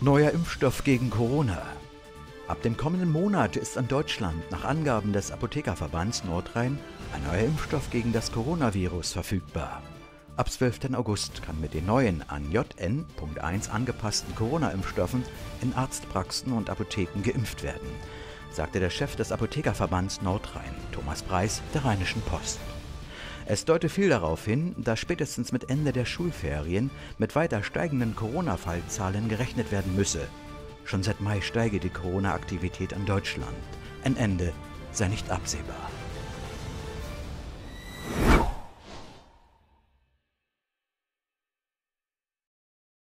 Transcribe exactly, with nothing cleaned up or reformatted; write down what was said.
Neuer Impfstoff gegen Corona. Ab dem kommenden Monat ist in Deutschland nach Angaben des Apothekerverbands Nordrhein ein neuer Impfstoff gegen das Coronavirus verfügbar. Ab zwölften August kann mit den neuen an J N Punkt eins angepassten Corona-Impfstoffen in Arztpraxen und Apotheken geimpft werden, sagte der Chef des Apothekerverbands Nordrhein, Thomas Preis, der Rheinischen Post. Es deute viel darauf hin, dass spätestens mit Ende der Schulferien mit weiter steigenden Corona-Fallzahlen gerechnet werden müsse. Schon seit Mai steige die Corona-Aktivität in Deutschland. Ein Ende sei nicht absehbar.